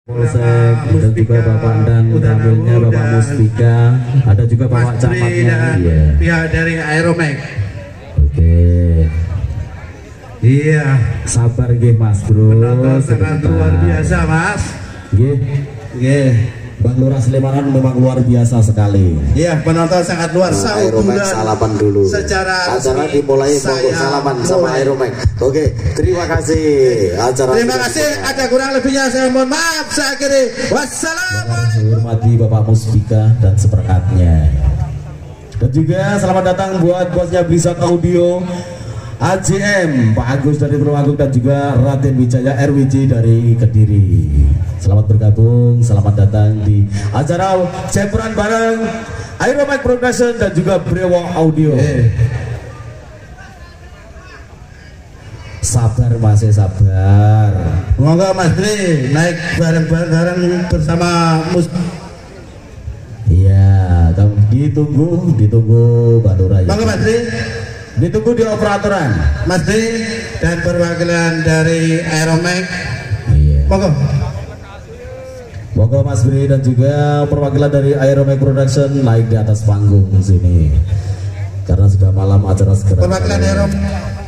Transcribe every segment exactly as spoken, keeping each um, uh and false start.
Polsek dan juga Bapak dan Ramilnya Bapak Mustika, ada juga Bapak Camatnya, iya. Pihak dari Aeromek. Oke. Iya. Sabar nggih Mas Bro. Penonton sangat luar biasa Mas. Nggih. Nggih. Bang Lurah Sleman memang luar biasa sekali. Iya, penonton sangat luar. Nah, Aeromek salaman dulu. Secara acara dimulai monggo salaman sama Aeromek. Oke, terima kasih. Acara terima kasih. Ada kurang lebihnya saya mohon maaf. Saya akhiri. Wassalamualaikum. Saya hormati Bapak Mustika dan seperangkatnya. Dan juga selamat datang buat bosnya Blisat Audio, A J M, Pak Agus dari Purwagung, dan juga Raden Wijaya R W J dari Kediri. Selamat bergabung, selamat datang di acara Cemperan bareng Aeromek Production dan juga Brewo Audio. Eh. Sabar Mas, sabar. Monggo Mas Bri naik bareng-bareng bersama mus. Iya, kamu ditunggu, ditunggu Mbak Nura ya. Monggo Mas Bri. Ditunggu di operatoran Mas Bri dan perwakilan dari Aeromek. Iya. Monggo. Monggo Mas Bri dan juga perwakilan dari Aeromek Production naik di atas panggung sini. Karena sudah malam acara segera. Perwakilan Aeromek.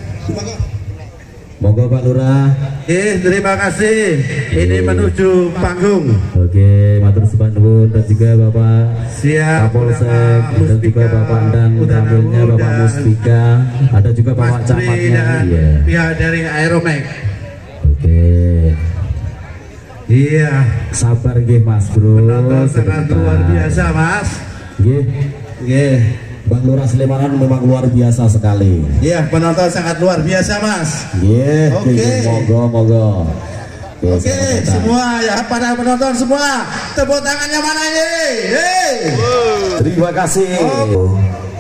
Monggo Pak Lurah. Eh, terima kasih. Ini Oke. menuju panggung. Oke, matur suwun dan juga Bapak Siap. Kapolsek dan juga Bapak dan Ramilnya Bapak Mustika, ada juga Bapak Mas Bri Camatnya, dan iya. pihak dari Aeromek. Oke. Iya. Sabar nggih Mas Bro. Penonton sangat luar biasa Mas. Nggih. Nggih. Bang Lurah Sleman memang luar biasa sekali. Iya, penonton sangat luar biasa Mas. Nggih. Oke. Monggo, monggo. Oke, okay, semua ya para penonton semua, tepuk tangannya mana ini? Hey. Terima kasih. Oh.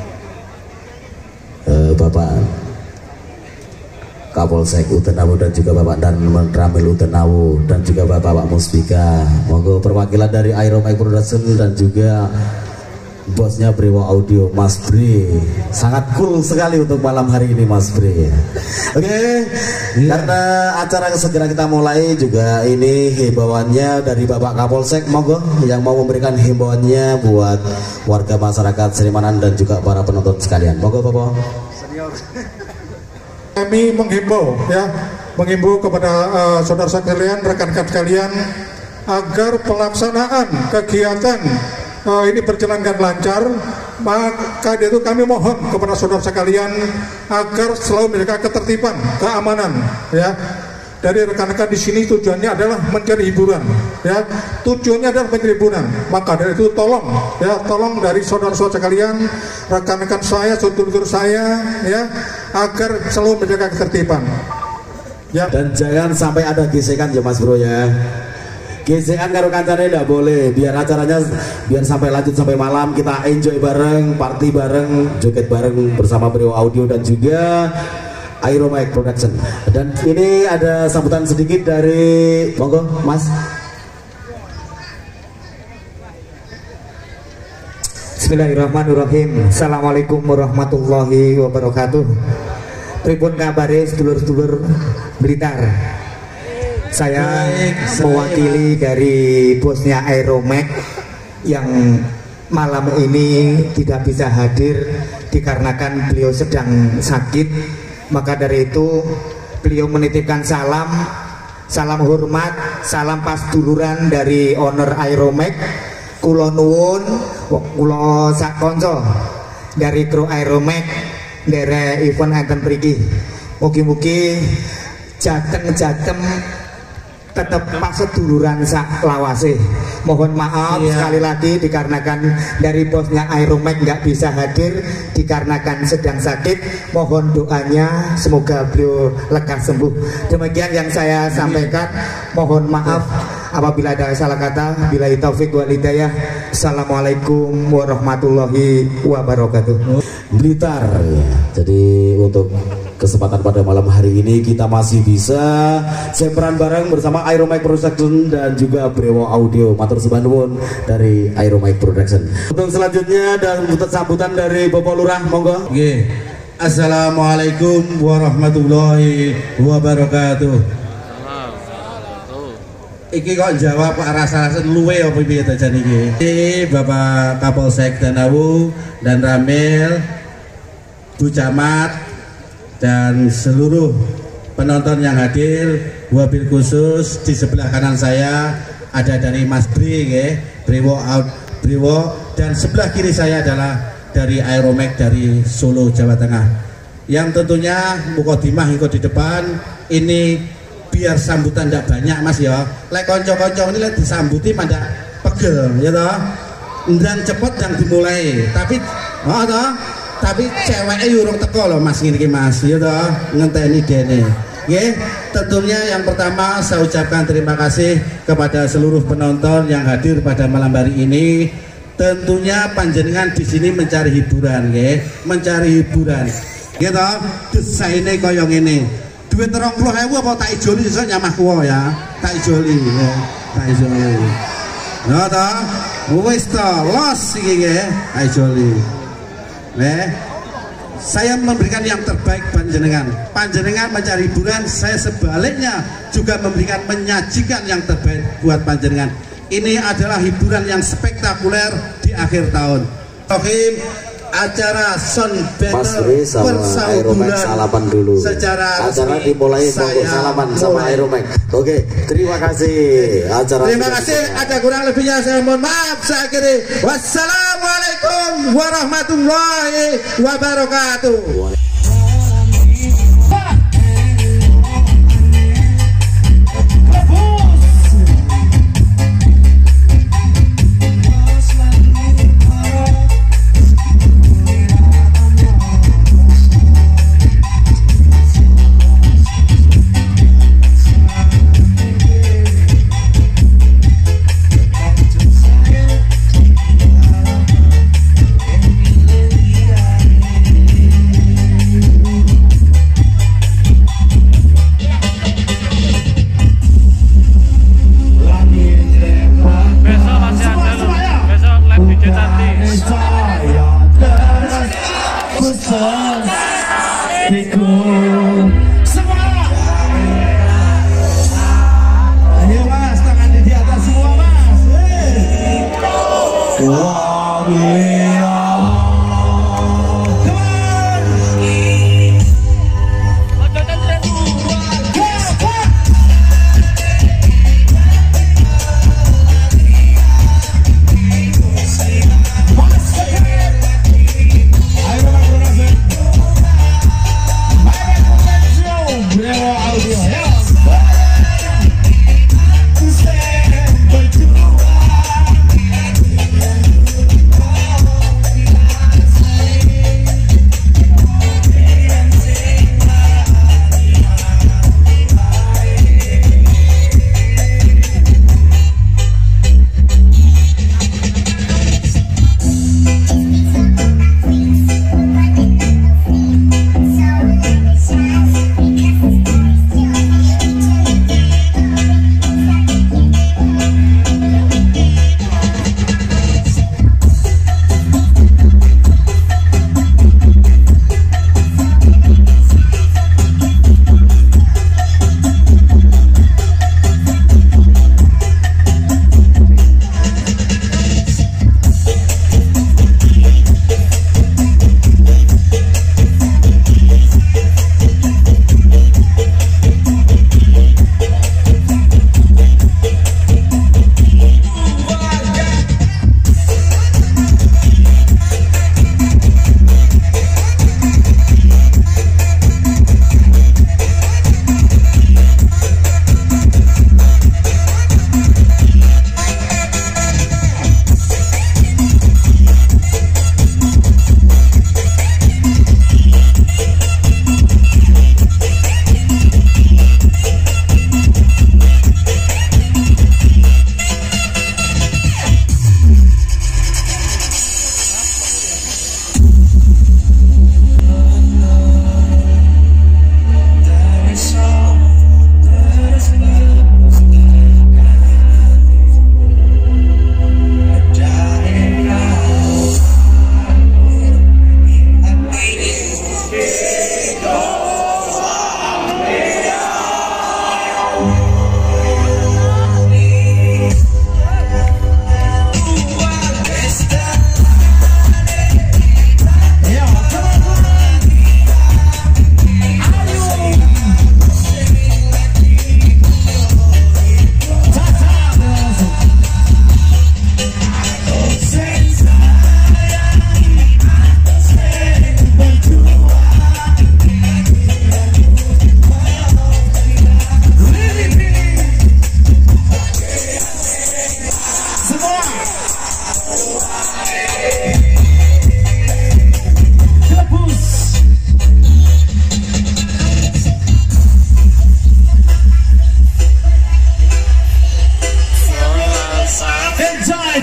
Uh, Bapak Kapolsek Utenawu dan juga Bapak dan Ramil Utenawu dan juga Bapak Pak Musbika. Monggo perwakilan dari Aeromek Production dan juga bosnya Brewo Audio, Mas Bri. Sangat cool sekali untuk malam hari ini Mas Bri. Oke, okay. Yeah. Karena acara segera kita mulai juga ini himbauannya dari Bapak Kapolsek, monggo yang mau memberikan himbauannya buat warga masyarakat Sleman dan juga para penonton sekalian. Monggo Bapak. Senior. Kami menghimbau ya, menghimbau kepada uh, saudara sekalian, rekan-rekan sekalian agar pelaksanaan kegiatan Uh, ini berjalan dengan lancar, maka itu kami mohon kepada saudara sekalian agar selalu menjaga ketertiban, keamanan, ya. Dari rekan-rekan di sini tujuannya adalah mencari hiburan, ya. Tujuannya adalah mencari hiburan. Maka dari itu tolong, ya, tolong dari saudara-saudara sekalian, rekan-rekan saya, saudara-saudara saya, ya, agar selalu menjaga ketertiban. Ya. Dan jangan sampai ada gesekan ya Mas Bro ya. Gesekan karo kancane enggak boleh, biar acaranya biar sampai lanjut sampai malam, kita enjoy bareng, party bareng, joget bareng bersama Brewo Audio dan juga Aeromek Production. Dan ini ada sambutan sedikit dari monggo Mas. Bismillahirrahmanirrahim. Assalamualaikum warahmatullahi wabarakatuh. Pripun kabare sedulur-sedulur Blitar? Saya mewakili dari bosnya Aeromek yang malam ini tidak bisa hadir dikarenakan beliau sedang sakit. Maka dari itu beliau menitipkan salam, salam hormat, salam pasduluran dari owner Aeromek. Kula nuwun, kula sak kanca dari kru Aeromek ndere event enten mriki. Mugi-mugi jateng-jateng tetap pas seduluran sak lawase. Mohon maaf iya. Sekali lagi dikarenakan dari bosnya Aeromek nggak bisa hadir dikarenakan sedang sakit. Mohon doanya semoga beliau lekas sembuh. Demikian yang saya sampaikan. Mohon maaf apabila ada salah kata. Billahi taufik wal hidayah. Assalamualaikum warahmatullahi wabarakatuh. Blitar ya. Jadi untuk kesempatan pada malam hari ini kita masih bisa semperan bareng bersama Aeromek Production dan juga Brewo Audio. Matur suwun nuwun dari Aeromek Production. Untuk selanjutnya dan sambutan dari Bapak Lurah, monggo. Nggih. Assalamualaikum warahmatullahi wabarakatuh. iki kok jawab rasa-rasa luwe apa piye to jan iki. Iki Bapak Kapolsek Tenawu dan Ramil, Bu Camat dan seluruh penonton yang hadir, wabil khusus di sebelah kanan saya ada dari Mas Bri nggih, Briwo Briwo, dan sebelah kiri saya adalah dari Aeromek dari Solo, Jawa Tengah. Yang tentunya mukadimah ikut di depan ini biar sambutan tidak banyak Mas ya. Lek konco-konco ini lek disambuti pada pegel ya toh. Dan cepet yang dimulai. Tapi oh toh, tapi ceweknya urung teko loh Mas ngene iki Mas ya toh, ngenteni dene. Nggih, tentunya yang pertama saya ucapkan terima kasih kepada seluruh penonton yang hadir pada malam hari ini. Tentunya panjenengan di sini mencari hiburan nggih, mencari hiburan. Nggih toh, desaine kaya ngene. Duit terong puluh ewu apa tak ijoli sesuk nyamah kuwo ya, tak ijoli ya, tak ijoli ya toh, wis toh, los iki nggih, tak ijoli nggih. Saya memberikan yang terbaik panjenengan, panjenengan mencari hiburan, saya sebaliknya juga memberikan menyajikan yang terbaik buat panjenengan. Ini adalah hiburan yang spektakuler di akhir tahun. Tohim acara Son Battle Aeromek salaman dulu. Secara acara dimulai untuk salaman sama Aeromek. Oke, terima kasih. Acara terima kasih. Ada kurang lebihnya saya mohon maaf. Saya akhiri. Wassalamualaikum warahmatullahi wabarakatuh.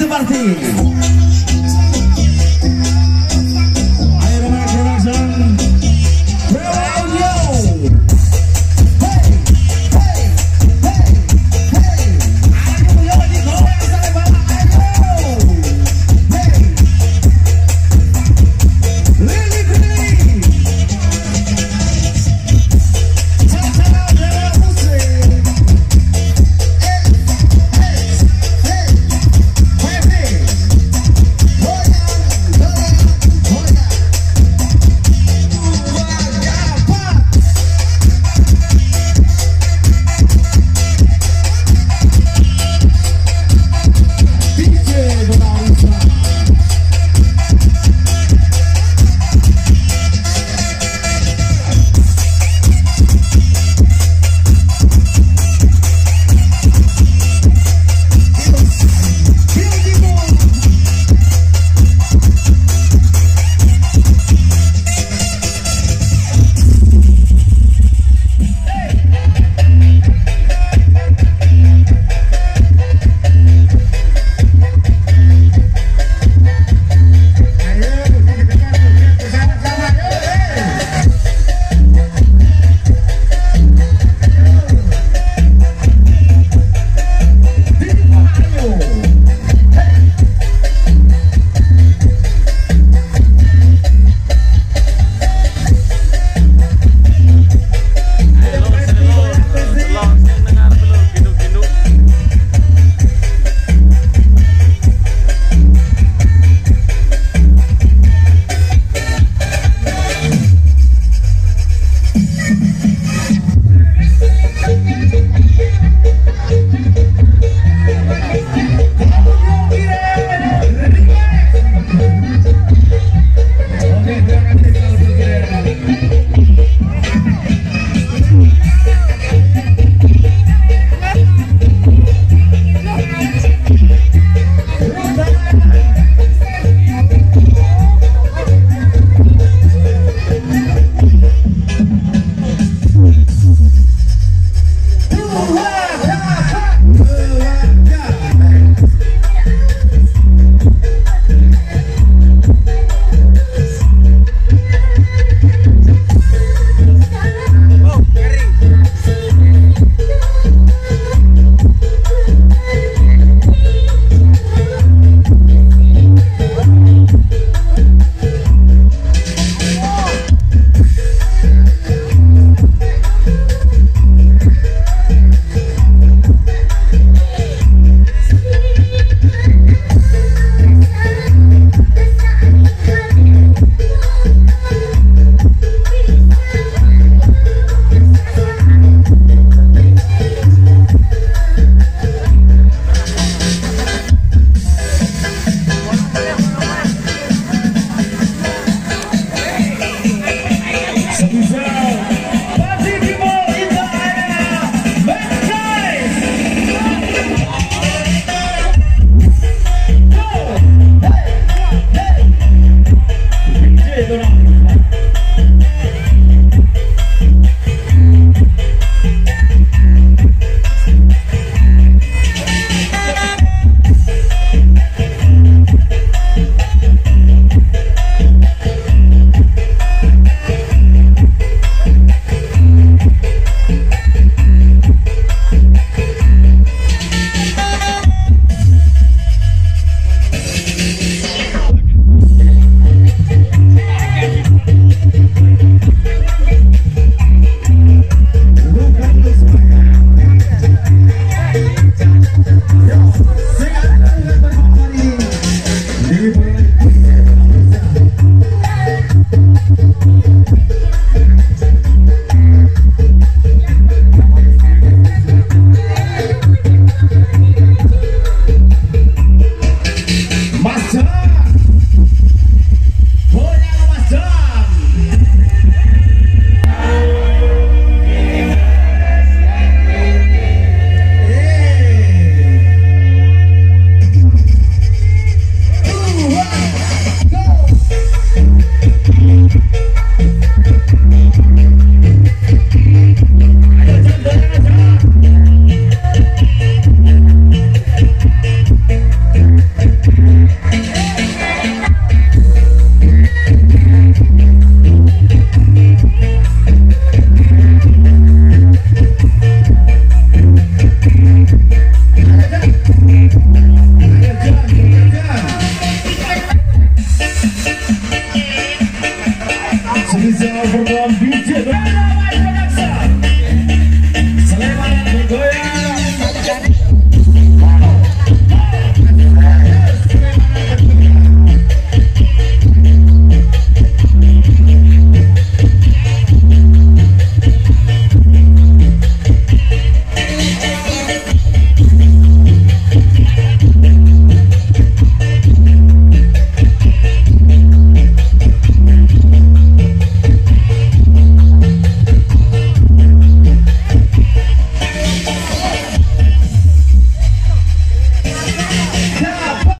party.